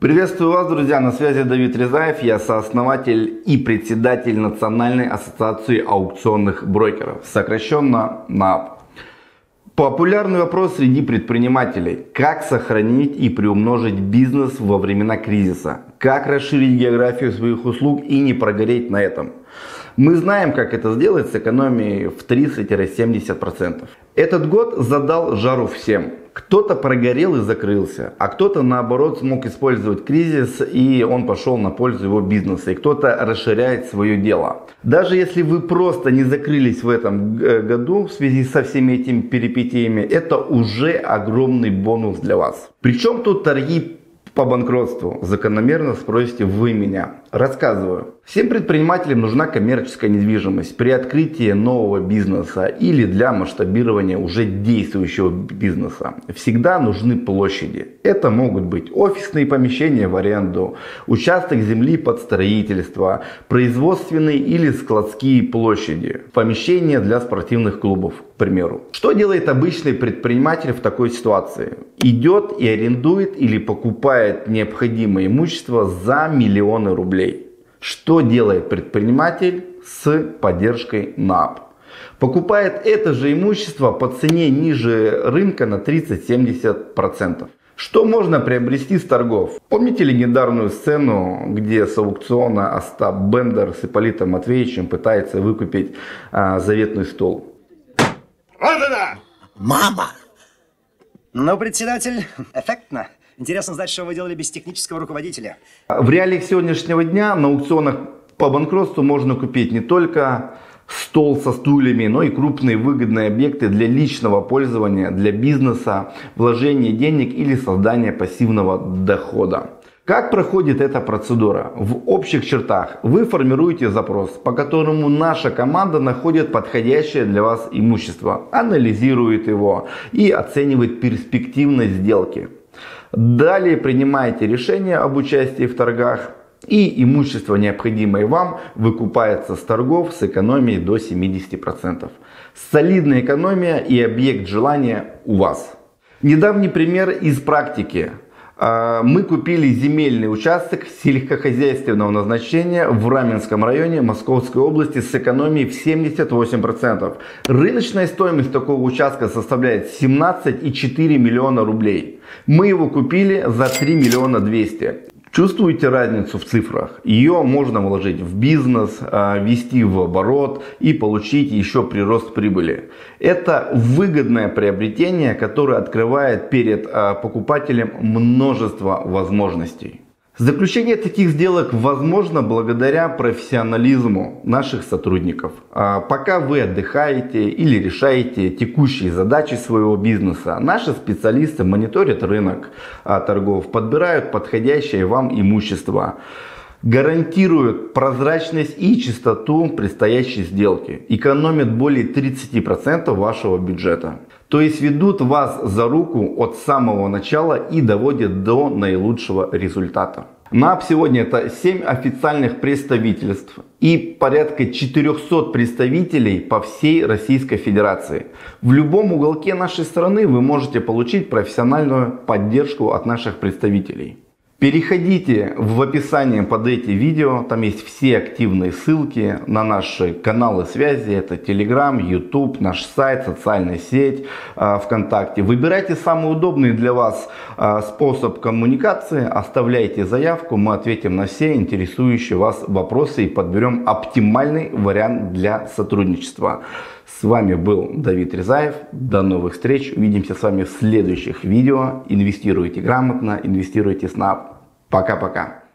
Приветствую вас, друзья, на связи Давид Рязаев, я сооснователь и председатель Национальной ассоциации аукционных брокеров, сокращенно НААБ. Популярный вопрос среди предпринимателей: как сохранить и приумножить бизнес во времена кризиса, как расширить географию своих услуг и не прогореть на этом. Мы знаем, как это сделать с экономией в 30-70%. Этот год задал жару всем. Кто-то прогорел и закрылся, а кто-то наоборот смог использовать кризис и он пошел на пользу его бизнеса, и кто-то расширяет свое дело. Даже если вы просто не закрылись в этом году в связи со всеми этими перипетиями, это уже огромный бонус для вас. Причем тут торги по банкротству? Закономерно спросите вы меня. Рассказываю. Всем предпринимателям нужна коммерческая недвижимость при открытии нового бизнеса или для масштабирования уже действующего бизнеса. Всегда нужны площади. Это могут быть офисные помещения в аренду, участок земли под строительство, производственные или складские площади, помещения для спортивных клубов, к примеру. Что делает обычный предприниматель в такой ситуации? Идет и арендует или покупает необходимое имущество за миллионы рублей. Что делает предприниматель с поддержкой НААБ? Покупает это же имущество по цене ниже рынка на 30-70%. Что можно приобрести с торгов? Помните легендарную сцену, где с аукциона Остап Бендер с Ипполитом Матвеевичем пытается выкупить заветный стол? Вот она! Мама! Ну, председатель, эффектно. Интересно знать, что вы делали без технического руководителя. В реалиях сегодняшнего дня на аукционах по банкротству можно купить не только стол со стульями, но и крупные выгодные объекты для личного пользования, для бизнеса, вложения денег или создания пассивного дохода. Как проходит эта процедура? В общих чертах вы формируете запрос, по которому наша команда находит подходящее для вас имущество, анализирует его и оценивает перспективность сделки. Далее принимаете решение об участии в торгах, и имущество, необходимое вам, выкупается с торгов с экономией до 70%. Солидная экономия и объект желания у вас. Недавний пример из практики. Мы купили земельный участок сельскохозяйственного назначения в Раменском районе Московской области с экономией в 78%. Рыночная стоимость такого участка составляет 17,4 миллиона рублей. Мы его купили за 3 миллиона 200. Чувствуете разницу в цифрах? Ее можно вложить в бизнес, ввести в оборот и получить еще прирост прибыли. Это выгодное приобретение, которое открывает перед покупателем множество возможностей. Заключение таких сделок возможно благодаря профессионализму наших сотрудников. Пока вы отдыхаете или решаете текущие задачи своего бизнеса, наши специалисты мониторят рынок торгов, подбирают подходящее вам имущество, гарантируют прозрачность и чистоту предстоящей сделки, экономят более 30% вашего бюджета. То есть ведут вас за руку от самого начала и доводят до наилучшего результата. НААБ сегодня это 7 официальных представительств и порядка 400 представителей по всей Российской Федерации. В любом уголке нашей страны вы можете получить профессиональную поддержку от наших представителей. Переходите в описание под эти видео, там есть все активные ссылки на наши каналы связи, это Telegram, YouTube, наш сайт, социальная сеть, ВКонтакте. Выбирайте самый удобный для вас способ коммуникации, оставляйте заявку, мы ответим на все интересующие вас вопросы и подберем оптимальный вариант для сотрудничества. С вами был Давид Рязаев. До новых встреч. Увидимся с вами в следующих видео. Инвестируйте грамотно, инвестируйте с НААБ. Пока-пока.